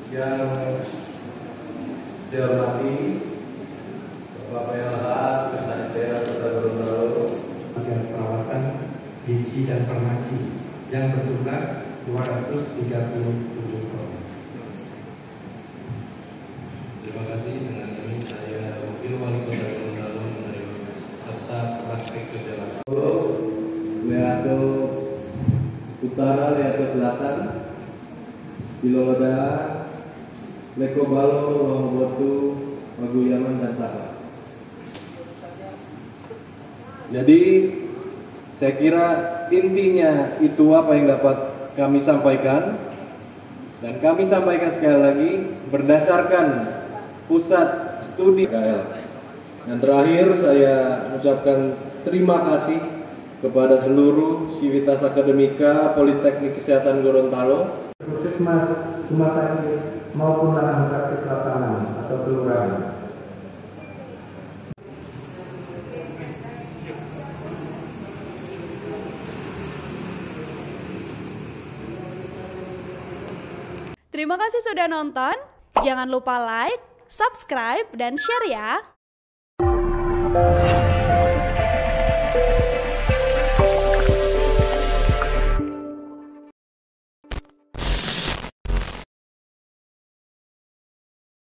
Yang saya hormati Bapak PLH, Kesehatan Kota Gorontalo, bagian perawatan gizi dan farmasi yang berjumlah 237 ton. Terima kasih. Dengan ini saya Wakil Wali Kota Gorontalo menerima serta praktek kerja lapangan. Leado Utara, Leado Selatan, Biloloda, Lekobalo, Lohobotu, Maguyaman, dan Sabah. Jadi saya kira intinya itu apa yang dapat kami sampaikan, dan kami sampaikan sekali lagi berdasarkan pusat studi KL. Yang terakhir saya ucapkan terima kasih kepada seluruh Civitas Akademika Politeknik Kesehatan Gorontalo, Puskesmas, rumah sakit maupun lahan praktik lapangan atau kelurahan. Terima kasih sudah nonton. Jangan lupa like, subscribe, dan share ya.